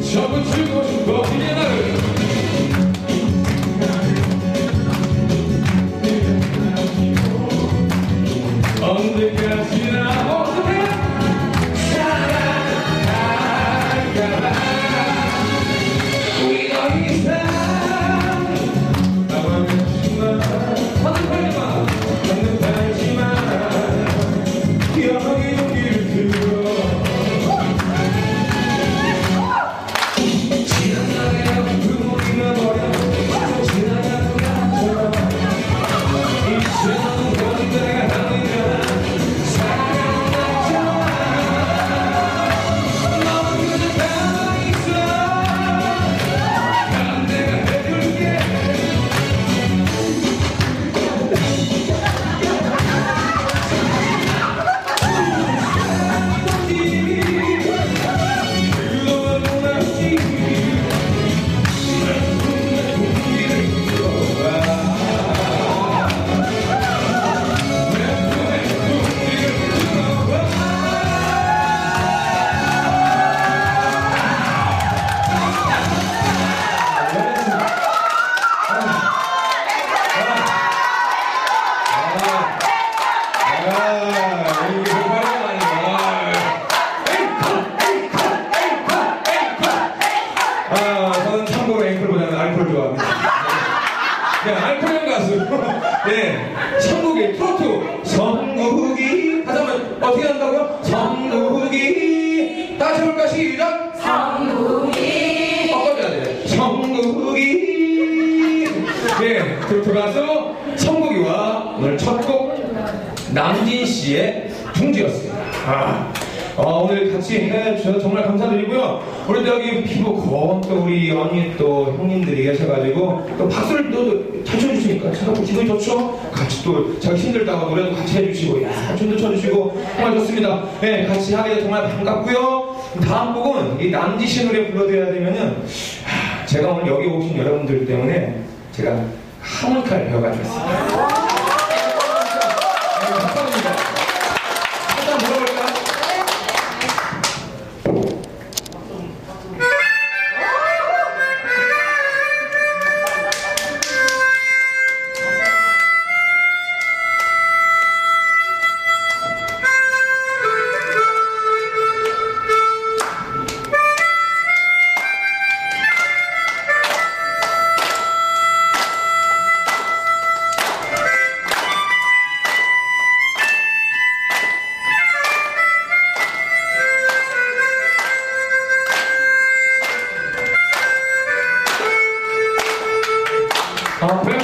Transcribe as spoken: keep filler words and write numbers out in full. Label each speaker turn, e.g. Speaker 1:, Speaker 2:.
Speaker 1: 전부 주고 싶어 그의 나를 언제까지나 어떻게 살아갈까봐 우리 더 이상 나만 하지마 하늘 팔지마 하늘 팔지마 여기 용기를 들어 지난 날의 아픔을 잊어버려 지나가는 것처럼 이제는 언제가 하는가 네, 알코올형 가수. 네, 천국의 트로트 성국이. 다시 한번 어떻게 한다고요? 성국이. 다시 해볼까? 시작. 성국이. 바꿔줘야 돼. 성국이. 네, 트로트 가수 성국이와 오늘 첫 곡 남진 씨의 둥지였습니다. 아. 어, 오늘 같이 해주셔서 정말 감사드리고요. 우리 또 여기 피부 고운 또 우리 언니 또 형님들이 계셔가지고 또 박수를 또 잘 쳐주시니까 제가 또 기분이 좋죠? 같이 또 제가 힘들다고 노래도 같이 해주시고 야 춤도 춰주시고 정말 좋습니다. 네, 같이 하게 돼서 정말 반갑고요. 다음 곡은 이 남지 씨 노래 불러드려야 되면은 하, 제가 오늘 여기 오신 여러분들 때문에 제가 하모니카를 배워가지고 왔습니다. 네, 감사합니다. 한번 불러볼까요? 아,